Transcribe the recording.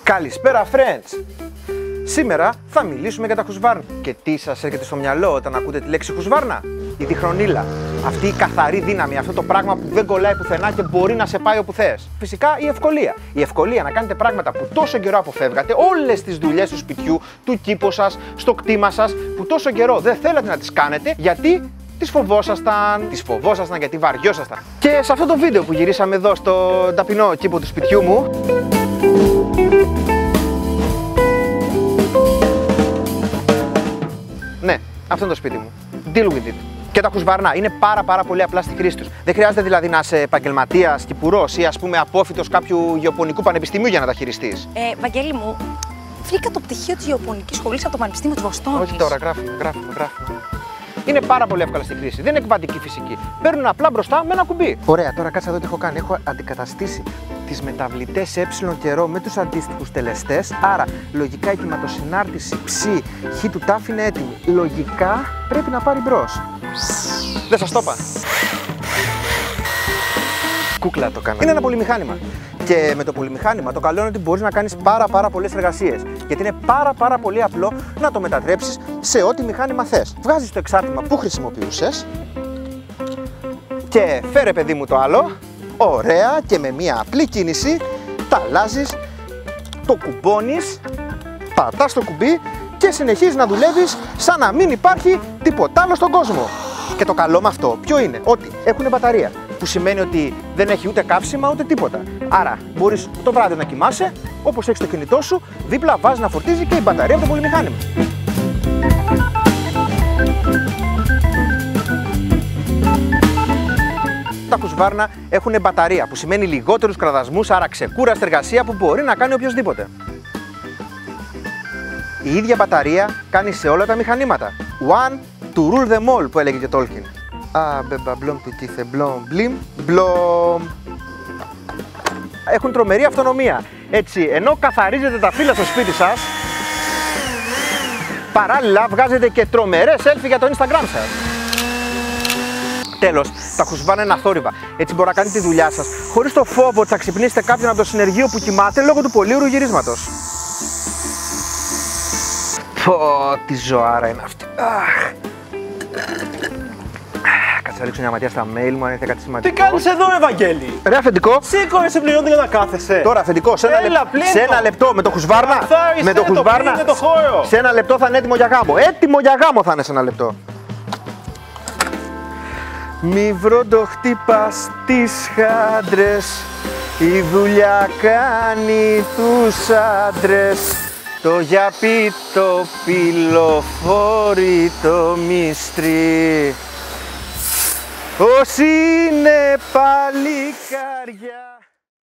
Καλησπέρα friends! Σήμερα θα μιλήσουμε για τα χουσβάρνα. Και τι σας έρχεται στο μυαλό όταν ακούτε τη λέξη χουσβάρνα? Η διχρονίλα. Αυτή η καθαρή δύναμη, αυτό το πράγμα που δεν κολλάει πουθενά και μπορεί να σε πάει όπου θες. Φυσικά η ευκολία. Η ευκολία να κάνετε πράγματα που τόσο καιρό αποφεύγατε, όλες τις δουλειές του σπιτιού, του κήπου σας, στο κτήμα σας, που τόσο καιρό δεν θέλατε να τις κάνετε γιατί τις φοβόσασταν. Τις φοβόσασταν γιατί βαριόσασταν. Και σε αυτό το βίντεο που γυρίσαμε εδώ στο ταπεινό κήπο του σπιτιού μου, ναι, αυτό είναι το σπίτι μου. Deal with it. Και τα χουσβάρνα είναι πάρα πολύ απλά στη χρήση τους. Δεν χρειάζεται δηλαδή να είσαι επαγγελματίας, κυπουρός ή ας πούμε απόφοιτος κάποιου γεωπονικού πανεπιστημίου για να τα χειριστείς. Βαγγέλη μου, βρήκα το πτυχίο της γεωπονικής σχολής από το Πανεπιστήμιο της Βοστόνης. Όχι τώρα, γράφουμε. Είναι πάρα πολύ εύκολα στη χρήση. Δεν είναι κβαντική φυσική. Παίρνουν απλά μπροστά με ένα κουμπί. Ωραία, τώρα κάτσε εδώ τι έχω κάνει. Έχω αντικαταστήσει τις μεταβλητές ε καιρό με τους αντίστοιχους τελεστές. Άρα, λογικά η κυματοσυνάρτηση ψ χ του τάφ είναι έτοιμη. Λογικά πρέπει να πάρει μπρος. Δεν σας το είπα. Κούκλα το κάνω. Είναι ένα πολυμηχάνημα. Και με το πολυμηχάνημα το καλό είναι ότι μπορείς να κάνεις πάρα πολλές εργασίες. Γιατί είναι πάρα πολύ απλό να το μετατρέψεις σε ό,τι μηχάνημα θες. Βγάζεις το εξάρτημα που χρησιμοποιούσες και φέρε παιδί μου το άλλο. Ωραία, και με μία απλή κίνηση τα αλλάζεις, το κουμπώνεις, πατάς το κουμπί και συνεχίζεις να δουλεύεις σαν να μην υπάρχει τίποτα άλλο στον κόσμο. Και το καλό με αυτό ποιο είναι? Ότι έχουν μπαταρία, που σημαίνει ότι δεν έχει ούτε καύσιμα ούτε τίποτα. Άρα μπορείς το βράδυ να κοιμάσαι, όπως έχεις το κινητό σου, δίπλα βάζεις να φορτίζει και η μπαταρία από το πολυμηχάνημα. Τα χουσβάρνα έχουν μπαταρία, που σημαίνει λιγότερους κραδασμούς, άρα ξεκούραστη εργασία που μπορεί να κάνει οποιοσδήποτε. Η ίδια μπαταρία κάνει σε όλα τα μηχανήματα. One to rule them all, που έλεγε και Tolkien. Μπεμπαμπλόμ του τίθε μπλόμ μπλιμ μπλόμ. Έχουν τρομερή αυτονομία. Έτσι, ενώ καθαρίζετε τα φύλλα στο σπίτι σας, παράλληλα βγάζετε και τρομερές selfie για το Instagram σας. Τέλος, τα χουσβάρνα είναι αθόρυβα. Έτσι μπορεί να κάνετε τη δουλειά σας χωρίς το φόβο ότι θα ξυπνήσετε κάποιον από το συνεργείο που κοιμάται λόγω του πολύωρου γυρίσματος. Πω, τι ζωάρα είναι αυτή. Κάτσε να ρίξω μια ματιά στα mail μου αν ήρθε κάτι σημαντικό. Τι κάνεις εδώ, Ευαγγέλη? Ρε αφεντικό. Σήκω, σε πληρώνω για να κάθεσαι. Τώρα αφεντικό, σε ένα λεπτό με το χουσβάρνα. Με το χουσβάρνα. Σε ένα λεπτό θα είναι έτοιμο για γάμο. Έτοιμο για γάμο θα είναι σε ένα λεπτό. Μη βροντοχτύπας τις χάντρες, η δουλειά κάνει τους άντρες. Το γιαπί, το πυλοφόρι, το μυστρί, όσοι είναι παλικάρια.